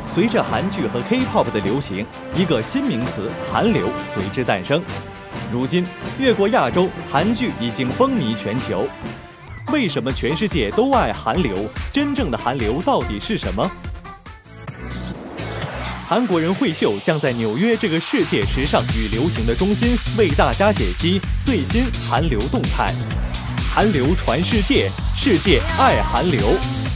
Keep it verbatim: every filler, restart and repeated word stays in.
随着韩剧和 K-pop 的流行，一个新名词“韩流”随之诞生。如今，越过亚洲，韩剧已经风靡全球。为什么全世界都爱韩流？真正的韩流到底是什么？韩国人惠秀将在纽约这个世界时尚与流行的中心，为大家解析最新韩流动态。韩流传世界，世界爱韩流。